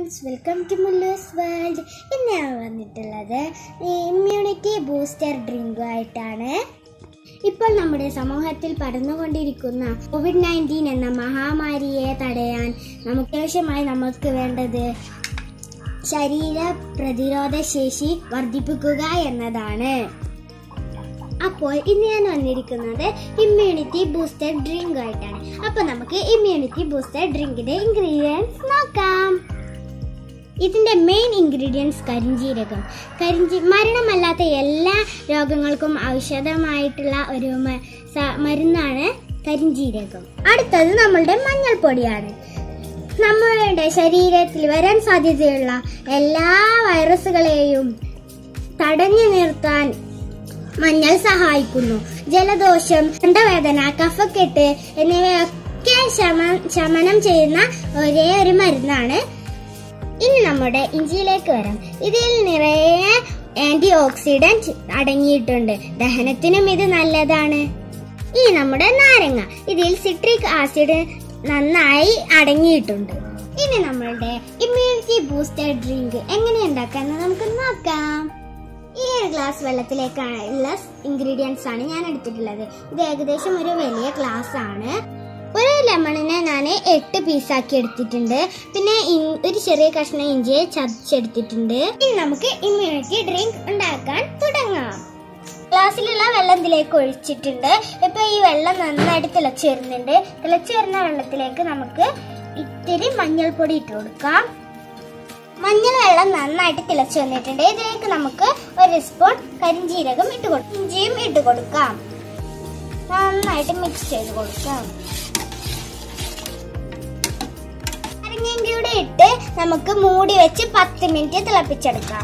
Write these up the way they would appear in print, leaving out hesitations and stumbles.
friends, welcome to Mullu's World. ഇന്ന് ഞാൻ വന്നിട്ടുള്ളത് ഇമ്മ്യൂണിറ്റി ബൂസ്റ്റർ ഡ്രിങ്ക് ആയിട്ടാണ്. ഇപ്പോൾ നമ്മുടെ സമൂഹത്തിൽ പടർന്നുകൊണ്ടിരിക്കുന്ന COVID-19 എന്ന മഹാമാരിയെ തടയാൻ അത്യാവശ്യമായി നമുക്ക് വേണ്ടത് ശരീര പ്രതിരോധ ശേഷി വർദ്ധിപ്പിക്കുക എന്നതാണ്. അപ്പോൾ ഇന്ന് ഞാൻ വന്നിരിക്കുന്നത് ഇമ്മ്യൂണിറ്റി ബൂസ്റ്റർ ഡ്രിങ്ക് ആയിട്ടാണ്. അപ്പോൾ നമുക്ക് ഇമ്മ്യൂണിറ്റി ബൂസ്റ്റർ ഡ്രിങ്കിന്റെ ഇൻഗ്രീഡിയൻസ് നോക്കാം. ഇതിന്റെ മെയിൻ ഇൻഗ്രീഡിയൻസ് കരിഞ്ജീരകം. മരണമല്ലാത്ത എല്ലാ രോഗങ്ങൾക്കും ഔഷധമായിട്ടുള്ള ഒരു മരുന്നാണ് കരിഞ്ജീരകം. അടുത്തത് നമ്മളുടെ മഞ്ഞൾപ്പൊടിയാണ്. നമ്മളുടെ ശരീരത്തിൽ വരാൻ സാധ്യതയുള്ള എല്ലാ വൈറസുകളെയും തടഞ്ഞു നിർത്താൻ മഞ്ഞൾ സഹായിക്കുന്നു. ജലദോഷം, തൊണ്ടവേദന, കഫക്കെട്ട് എന്നിവയൊക്കെ ശമനം ചെയ്യുന്ന ഒരേ ഒരു മരുന്നാണ്. ഇനി നമ്മുടെ ഇഞ്ചിയിലേക്ക് വരാം. ഇതിൽ നിറയെ ആന്റി ഓക്സിഡന്റ് അടങ്ങിയിട്ടുണ്ട്. ദഹനത്തിനും ഇത് നല്ലതാണ്. ഇനി നമ്മുടെ നാരങ്ങ, ഇതിൽ സിട്രിക് ആസിഡ് നന്നായി അടങ്ങിയിട്ടുണ്ട്. ഇനി നമ്മളുടെ ഇമ്മ്യൂണിറ്റി ബൂസ്റ്റർ ഡ്രിങ്ക് എങ്ങനെ ഉണ്ടാക്കാന്ന് നമുക്ക് നോക്കാം. ഈ ഒരു ഗ്ലാസ് വെള്ളത്തിലേക്കുള്ള ഇൻഗ്രീഡിയൻസ് ആണ് ഞാൻ എടുത്തിട്ടുള്ളത്. ഇത് ഏകദേശം ഒരു വലിയ ഗ്ലാസ് ആണ്. ഒരു ലെമണിനെ ഞാൻ 8 പീസാക്കി എടുത്തിട്ടുണ്ട്. പിന്നെ ഒരു ചെറിയ കഷ്ണം ഇഞ്ചിയെ ചതച്ചെടുത്തിട്ടുണ്ട്. ഇനി നമുക്ക് ഇമ്മ്യൂണിറ്റി ഡ്രിങ്ക് ഉണ്ടാക്കാൻ തുടങ്ങാം. ഗ്ലാസ്സിലുള്ള വെള്ളം ഇതിലേക്ക് ഒഴിച്ചിട്ടുണ്ട്. ഇപ്പൊ ഈ വെള്ളം നന്നായിട്ട് തിളച്ചു വരുന്നുണ്ട്. തിളച്ചു വരുന്ന വെള്ളത്തിലേക്ക് നമുക്ക് ഇത്തിരി മഞ്ഞൾപ്പൊടി ഇട്ട് കൊടുക്കാം. മഞ്ഞൾ വെള്ളം നന്നായിട്ട് തിളച്ചു വന്നിട്ടുണ്ട്. ഇതിലേക്ക് നമുക്ക് 1 സ്പൂൺ കരിഞ്ജീരകം ഇഞ്ചിയും ഇട്ട് കൊടുക്കാം. നന്നായിട്ട് മിക്സ് ചെയ്ത് കൊടുക്കാം. നാരങ്ങയും കൂടെ ഇട്ട് നമുക്ക് മൂടി വെച്ച് 10 മിനിറ്റ് തിളപ്പിച്ചെടുക്കാം.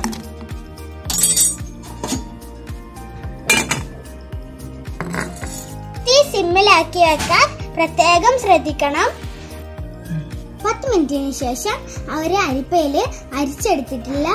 തീ സിമ്മിലാക്കി വെക്കാൻ പ്രത്യേകം ശ്രദ്ധിക്കണം. 10 മിനിറ്റിന് ശേഷം ഒരു അരിപ്പയിൽ അരിച്ചെടുത്തിട്ടുള്ള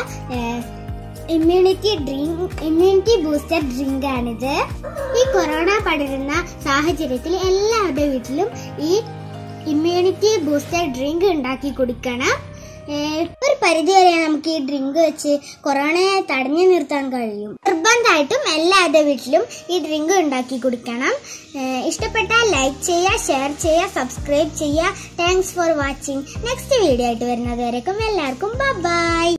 ഇമ്മ്യൂണിറ്റി ബൂസ്റ്റർ ഡ്രിങ്ക് ആണിത്. ഈ കൊറോണ പടരുന്ന സാഹചര്യത്തിൽ എല്ലാവരുടെ വീട്ടിലും ഈ ഇമ്മ്യൂണിറ്റി ബൂസ്റ്റർ ഡ്രിങ്ക് ഉണ്ടാക്കി കുടിക്കണം. ഒരു പരിധിവരെ നമുക്ക് ഈ ഡ്രിങ്ക് വെച്ച് കൊറോണയെ തടഞ്ഞു നിർത്താൻ കഴിയും. നിർബന്ധമായിട്ടും എല്ലാവരുടെ വീട്ടിലും ഈ ഡ്രിങ്ക് ഉണ്ടാക്കി കുടിക്കണം. ഇഷ്ടപ്പെട്ടാൽ ലൈക്ക് ചെയ്യുക, ഷെയർ ചെയ്യുക, സബ്സ്ക്രൈബ് ചെയ്യുക. Thanks for watching. Next video ആയിട്ട് വരുന്നത് വരേക്കും എല്ലാവർക്കും ബൈ.